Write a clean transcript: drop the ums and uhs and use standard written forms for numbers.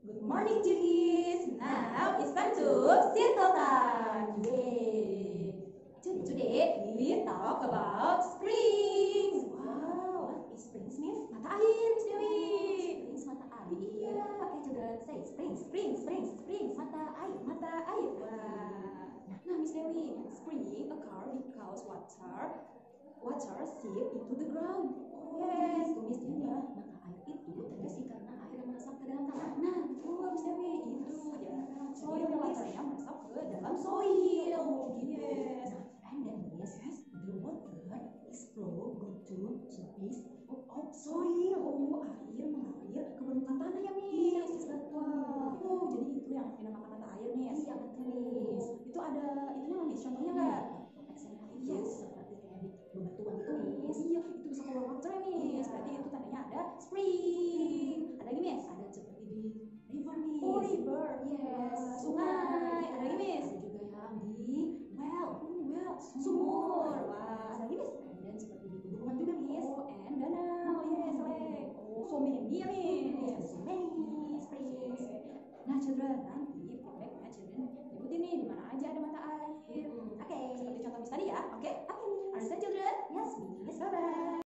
Good morning, Judis. Now it's time to circle time. Yay! Today we talk about springs. Wow, what is springs means? Mata air, Miss Dewi. Springs mata air. Iya. Okay, children, say springs, mata air, mata air. Wah. Nah, Miss Dewi, spring occur because water seep into the ground. Yes, tulisnya mata air itu terjadi karena air yang meresap ke dalam tanah. Nah, betul Miss Dewi, itu ya. Soil waternya meresap ke dalam soil. Yes. And then yes, the water is flow go to surface of soil. Oh, air mengalir ke permukaan tanah ya, Miss. Betul. Oh, jadi itu yang dinamakan mata air, Miss. Iya, betul, Miss. Itu ada itunya, Miss. Contohnya nggak? Example itu seperti kayak di bebatuan itu, Miss. Iya, itu bisa keluar water, Miss. Berarti itu tandanya ada spring. Ada lagi, Miss? Ada seperti di river, Miss. Oh, river. Yes. Sungai. Ada lagi, Miss? Ada juga yang di well. Sumur. Wah, ada lagi, Miss? And then seperti di pegunungan juga, Miss. Oh, and danau. Yes, lake. Oh, so many ya, Miss. Yes, so many springs. Nah, children, nanti feedbacknya children ikutin nih di mana aja ada mata air. Oke, seperti contoh Miss tadi ya. Oke? Understand, children? Yes, Miss. Bye-bye.